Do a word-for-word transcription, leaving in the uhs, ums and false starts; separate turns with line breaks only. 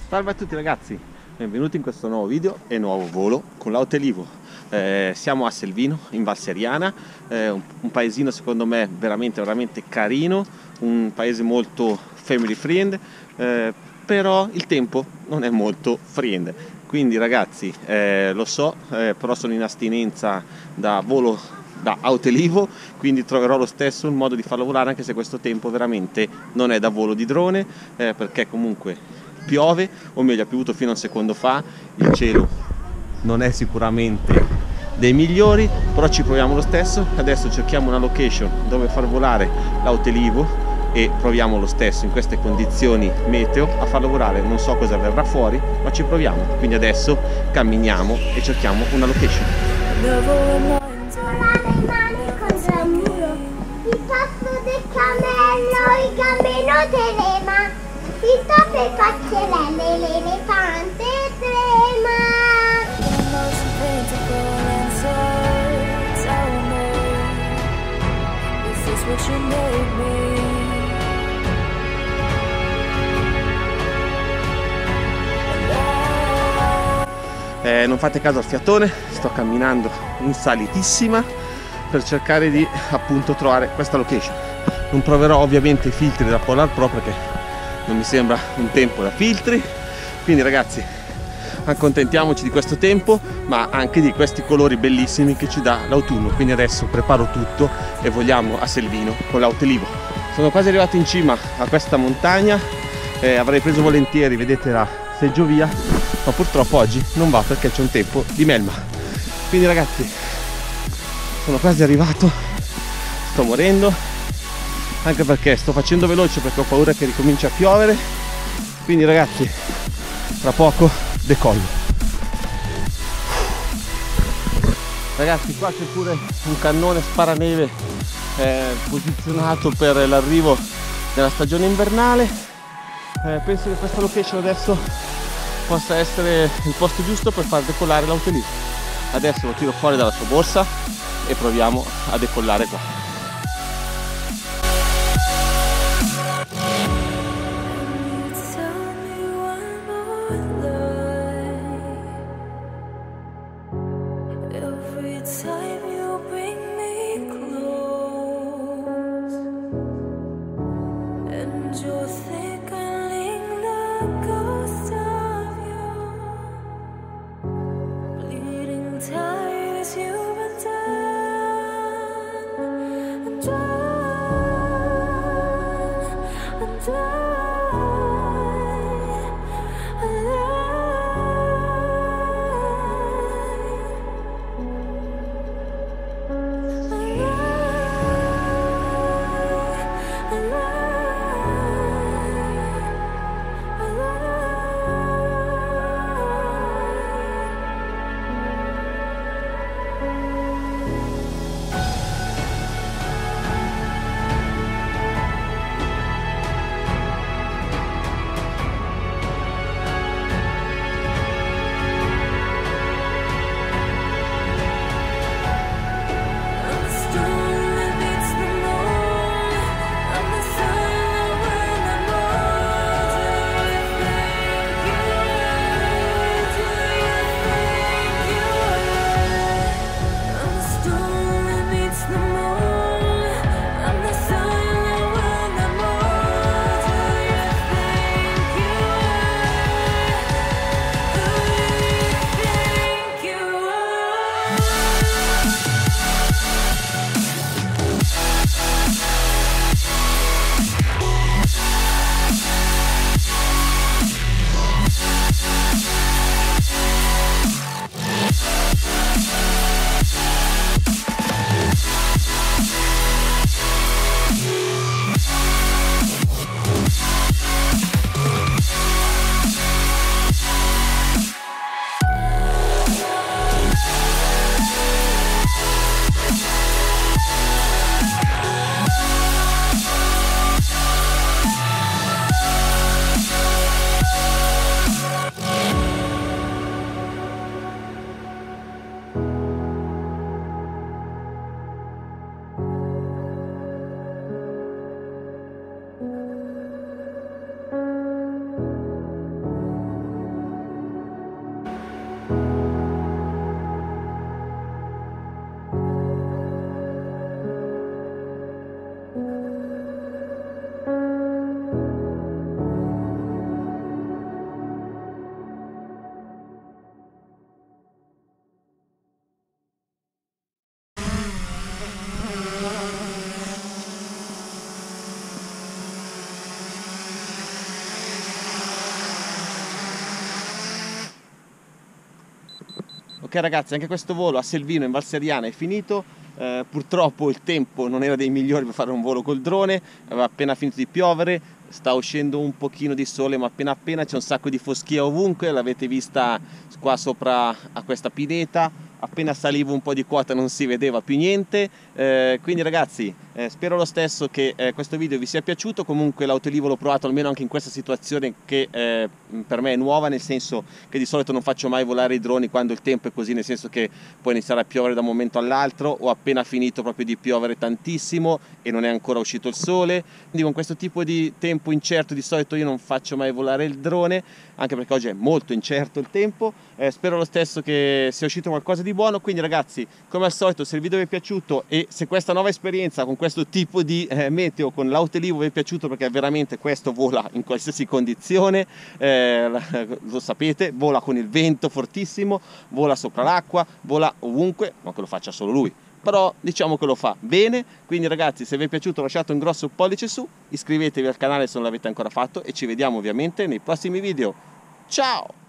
Salve a tutti ragazzi, benvenuti in questo nuovo video e nuovo volo con l'Autelivo. Eh, siamo a Selvino, in Val Seriana, eh, un, un paesino secondo me veramente veramente carino, un paese molto family friend, eh, però il tempo non è molto friend. Quindi ragazzi, eh, lo so, eh, però sono in astinenza da volo da Autelivo, quindi troverò lo stesso un modo di farlo volare, anche se questo tempo veramente non è da volo di drone, eh, perché comunque piove, o meglio ha piovuto fino a un secondo fa, il cielo non è sicuramente dei migliori, però ci proviamo lo stesso. Adesso cerchiamo una location dove far volare l'Autelivo e proviamo lo stesso in queste condizioni meteo a farlo volare. Non so cosa verrà fuori, ma ci proviamo, quindi adesso camminiamo e cerchiamo una location.
Il passo del cammello, il gambino telema, il topo e pazzerelle, l'elefante trema.
Eh, non fate caso al fiatone, sto camminando in salitissima per cercare di appunto trovare questa location. Non proverò ovviamente i filtri da Polar Pro perché non mi sembra un tempo da filtri, quindi ragazzi accontentiamoci di questo tempo, ma anche di questi colori bellissimi che ci dà l'autunno. Quindi adesso preparo tutto e voliamo a Selvino con l'Autelivo. Sono quasi arrivato in cima a questa montagna, eh, avrei preso volentieri, vedete, la seggiovia, ma purtroppo oggi non va perché c'è un tempo di melma. Quindi ragazzi sono quasi arrivato, sto morendo, anche perché sto facendo veloce perché ho paura che ricominci a piovere. Quindi ragazzi tra poco decollo. Ragazzi qua c'è pure un cannone sparaneve eh, posizionato per l'arrivo della stagione invernale. eh, penso che questa location adesso possa essere il posto giusto per far decollare l'Autelivo. Adesso lo tiro fuori dalla sua borsa e proviamo a decollare qua. Ok ragazzi, anche questo volo a Selvino in Val Seriana è finito. Eh, purtroppo il tempo non era dei migliori per fare un volo col drone, aveva appena finito di piovere, sta uscendo un pochino di sole ma appena appena, c'è un sacco di foschia ovunque, l'avete vista qua sopra a questa pineta, appena salivo un po' di quota non si vedeva più niente, eh, quindi ragazzi eh, spero lo stesso che eh, questo video vi sia piaciuto. Comunque l'autelivo l'ho provato almeno anche in questa situazione che eh, per me è nuova, nel senso che di solito non faccio mai volare i droni quando il tempo è così, nel senso che può iniziare a piovere da un momento all'altro o appena finito proprio di piovere tantissimo e non è ancora uscito il sole, quindi con questo tipo di tempo incerto di solito io non faccio mai volare il drone, anche perché oggi è molto incerto il tempo. Eh, spero lo stesso che sia uscito qualcosa di buono, quindi ragazzi come al solito se il video vi è piaciuto e se questa nuova esperienza con questo tipo di eh, meteo con l'autelivo vi è piaciuto, perché veramente questo vola in qualsiasi condizione, eh, lo sapete, vola con il vento fortissimo, vola sopra l'acqua, vola ovunque, non che lo faccia solo lui, però diciamo che lo fa bene. Quindi ragazzi, se vi è piaciuto lasciate un grosso pollice su, iscrivetevi al canale se non l'avete ancora fatto e ci vediamo ovviamente nei prossimi video. Ciao!